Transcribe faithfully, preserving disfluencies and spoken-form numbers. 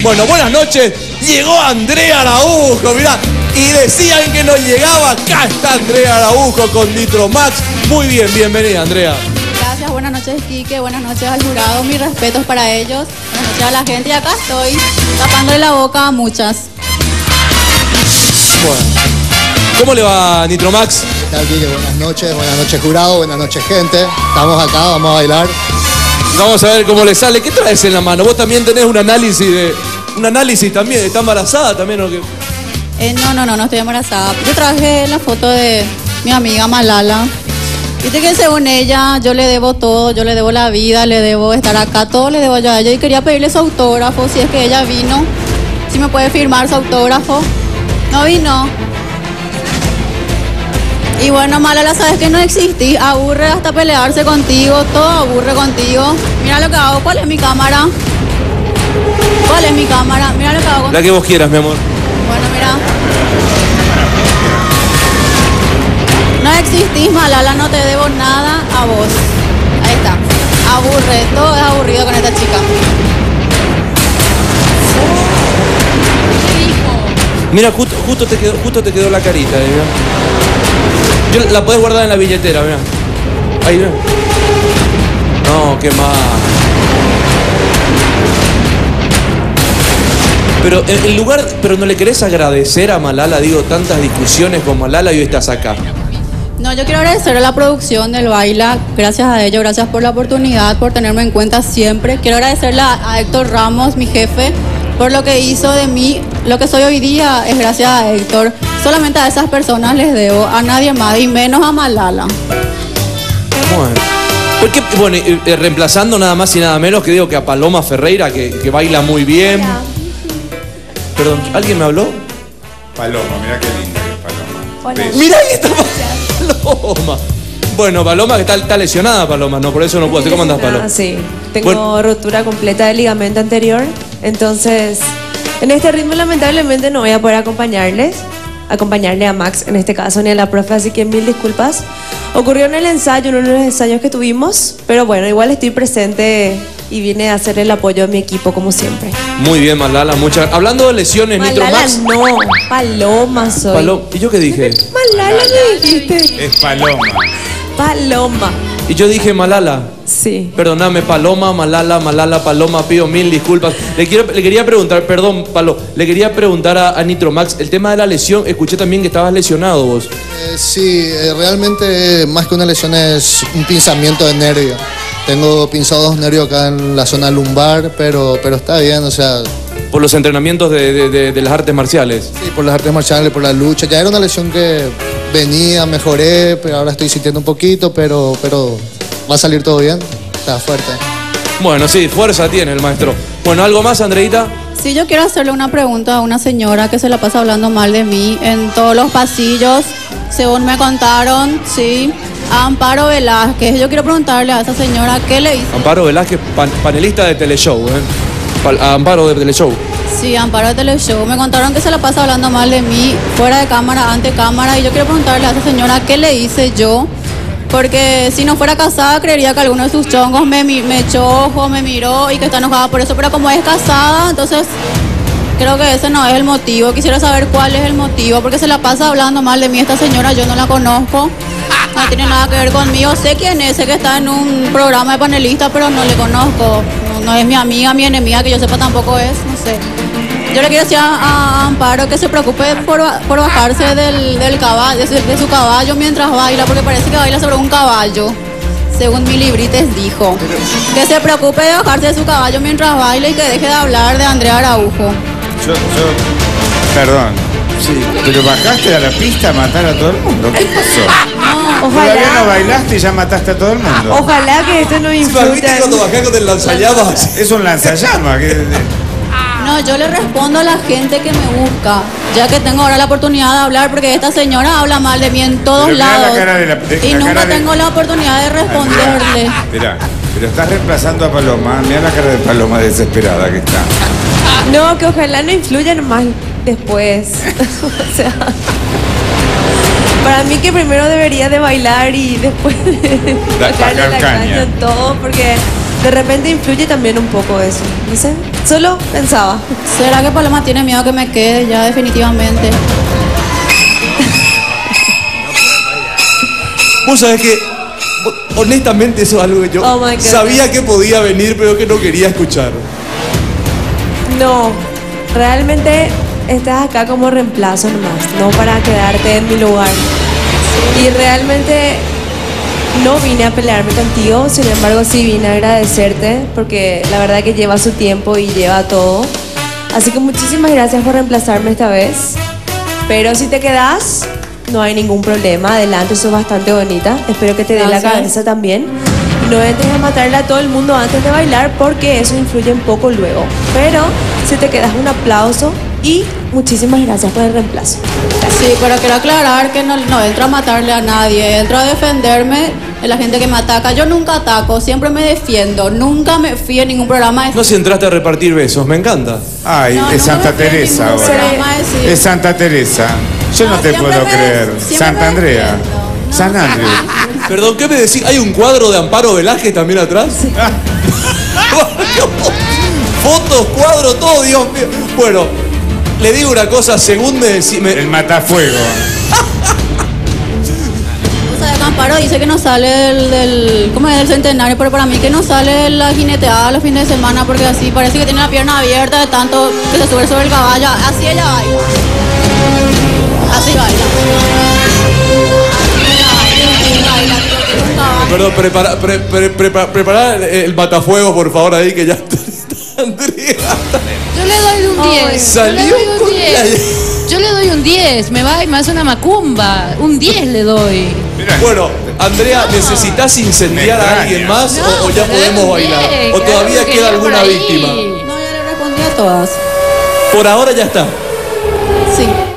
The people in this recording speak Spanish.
Bueno, buenas noches. Llegó Andrea Araujo, mirá. Y decían que no llegaba. Acá está Andrea Araujo con Nitromax. Muy bien, bienvenida, Andrea. Gracias, buenas noches, Quique. Buenas noches al jurado. Mis respetos para ellos. Buenas noches a la gente. Y acá estoy tapándole la boca a muchas. Bueno. ¿Cómo le va, Nitromax? ¿Qué tal, Quique? Buenas noches, buenas noches, jurado. Buenas noches, gente. Estamos acá, vamos a bailar. Vamos a ver cómo le sale. ¿Qué traes en la mano? Vos también tenés un análisis de... Un análisis también. ¿Está embarazada también o qué? Eh, no, no, no, no estoy embarazada. Yo traje la foto de mi amiga Malala. Viste que según ella, yo le debo todo. Yo le debo la vida, le debo estar acá. Todo le debo yo a ella. Y quería pedirle su autógrafo. Si es que ella vino. Si me puede firmar su autógrafo. No vino. Y bueno, Malala, sabes que no existís, aburre hasta pelearse contigo, todo aburre contigo. Mira lo que hago, ¿cuál es mi cámara? ¿Cuál es mi cámara? Mira lo que hago. La que vos quieras, mi amor. Bueno, mira. No existís, Malala, no te debo nada a vos. Ahí está. Aburre, todo es aburrido con esta chica. Mira, justo, justo, te, quedó, justo te quedó la carita, eh, mira. Yo, la podés guardar en la billetera, mira. Ahí, mira. No, qué mal. Pero en, en lugar, pero no le querés agradecer a Malala, digo, tantas discusiones con Malala y hoy estás acá. No, yo quiero agradecer a la producción del Baila, gracias a ellos, gracias por la oportunidad, por tenerme en cuenta siempre. Quiero agradecerle a Héctor Ramos, mi jefe, por lo que hizo de mí. Lo que soy hoy día es gracias a Héctor. Solamente a esas personas les debo, a nadie más, y menos a Malala. Bueno, porque, bueno eh, eh, reemplazando nada más y nada menos que digo que a Paloma Ferreira, que, que baila muy bien. Hola. Perdón, ¿alguien me habló? Paloma, mirá qué linda que es Paloma. Hola. Beso. Mirá ahí está Paloma. Bueno, Paloma, que está, está lesionada, Paloma, no, por eso no puedo hacer. ¿Cómo andás, Paloma? Sí, tengo Bueno. rotura completa del ligamento anterior, entonces en este ritmo lamentablemente no voy a poder acompañarles, acompañarle a Max en este caso, ni a la profe, así que mil disculpas. Ocurrió en el ensayo, en uno de los ensayos que tuvimos, pero bueno, igual estoy presente y vine a hacer el apoyo de mi equipo como siempre. Muy bien, Malala, muchas. Hablando de lesiones, Malala Nitromax. no, Paloma soy. Paloma. ¿Y yo qué dije? Malala me dijiste. Es Paloma. Paloma. Y yo dije Malala. Sí. Perdóname, Paloma, Malala, Malala, Paloma, pido mil disculpas. Le, quiero, le quería preguntar, perdón, Palo, le quería preguntar a, a Nitromax, el tema de la lesión, escuché también que estabas lesionado vos. Eh, sí, eh, realmente más que una lesión es un pinzamiento de nervio. Tengo pinzados dos nervios acá en la zona lumbar, pero, pero está bien, o sea... Por los entrenamientos de, de, de, de las artes marciales. Sí, por las artes marciales, por la lucha. Ya era una lesión que venía, mejoré, pero ahora estoy sintiendo un poquito, pero, pero va a salir todo bien. Está fuerte. Bueno, sí, fuerza tiene el maestro. Bueno, ¿algo más, Andreita? Sí, yo quiero hacerle una pregunta a una señora que se la pasa hablando mal de mí en todos los pasillos, según me contaron, sí, a Amparo Velázquez. Yo quiero preguntarle a esa señora qué le hizo. Amparo Velázquez, pan, panelista de Teleshow, ¿eh? Pa- Amparo de Teleshow. Sí, Amparo de Teleshow. Me contaron que se la pasa hablando mal de mí, fuera de cámara, ante cámara, y yo quiero preguntarle a esa señora qué le hice yo. Porque si no fuera casada, creería que alguno de sus chongos me, mi- me echó ojo, me miró y que está enojada por eso. Pero como es casada, entonces creo que ese no es el motivo. Quisiera saber cuál es el motivo, porque se la pasa hablando mal de mí esta señora. Yo no la conozco, no tiene nada que ver conmigo. Sé quién es, sé que está en un programa de panelista, pero no le conozco. No, no es mi amiga, mi enemiga, que yo sepa tampoco es, no sé. Yo le quiero decir a, a Amparo que se preocupe por, por bajarse del, del caballo, de, su, de su caballo mientras baila, porque parece que baila sobre un caballo, según mi librites dijo. Que se preocupe de bajarse de su caballo mientras baila y que deje de hablar de Andrea Araujo. Yo, yo, perdón. Sí. ¿Pero bajaste a la pista a matar a todo el mundo? ¿Qué pasó? Todavía no Ojalá, bailaste y ya mataste a todo el mundo. ojalá que esto no ¿Viste influya. cuando bajé con el lanzallamas? Es un lanzallamas. que- No, yo le respondo a la gente que me busca, ya que tengo ahora la oportunidad de hablar, porque esta señora habla mal de mí en todos Pero mirá la lados. cara de la- de- y la nunca cara de- tengo la oportunidad de responderle. Esperá, pero estás reemplazando a Paloma. Mira la cara de Paloma desesperada que está. No, que ojalá no influyan más después. O sea, para mí que primero debería de bailar y después de Da- sacarle sacar la caña. caña en todo, porque de repente influye también un poco eso. No sé, solo pensaba. ¿Será que Paloma tiene miedo que me quede ya definitivamente? Vos sabés que, honestamente, eso es algo que yo Oh my God. sabía que podía venir, pero que no quería escuchar. No, realmente estás acá como reemplazo nomás, no para quedarte en mi lugar. Y realmente no vine a pelearme contigo, sin embargo sí vine a agradecerte porque la verdad que lleva su tiempo y lleva todo. Así que muchísimas gracias por reemplazarme esta vez. Pero si te quedas, no hay ningún problema. Adelante, sos bastante bonita. Espero que te dé la Gracias. cabeza también. No entres a matarle a todo el mundo antes de bailar porque eso influye un poco luego. Pero si te quedas, un aplauso y muchísimas gracias por el reemplazo. Sí, pero quiero aclarar que no, no entro a matarle a nadie, entro a defenderme de la gente que me ataca. Yo nunca ataco, siempre me defiendo, nunca me fui en ningún programa de... No si entraste a repartir besos, me encanta. Ay, No, es no Santa me fui a Teresa ningún ahora. programa de sí. Es Santa Teresa. Yo no, No, te siempre puedo me- creer. siempre Santa me Andrea. defiendo. No. San Andrés. Perdón, ¿qué me decís? ¿Hay un cuadro de Amparo Velázquez también atrás? Fotos, cuadros, todo, Dios mío. Bueno, le digo una cosa, según me decís... me- El matafuego. O sea, Camparo dice que no sale del, del... ¿Cómo es? Del centenario, pero para mí que no sale la jineteada los fines de semana porque así parece que tiene la pierna abierta de tanto que se sube sobre el caballo. Así ella baila. Así baila. Así ella baila, así baila, tipo, tiene un caballo. Perdón, prepara, pre- pre- prepa- prepara el matafuego, por favor, ahí que ya está Andrea. Yo le doy un diez. Yo le Salió doy un con diez. Yo le doy un diez. Me va y me hace una macumba. Un diez le doy. Mira, Bueno, Andrea, ¿necesitas incendiar Me a extraña. alguien más No, o, o ya le doy podemos un bailar? diez, ¿O claro, todavía que queda ya por alguna ahí. víctima? No, ya le respondí a todas. Por ahora ya está. Sí.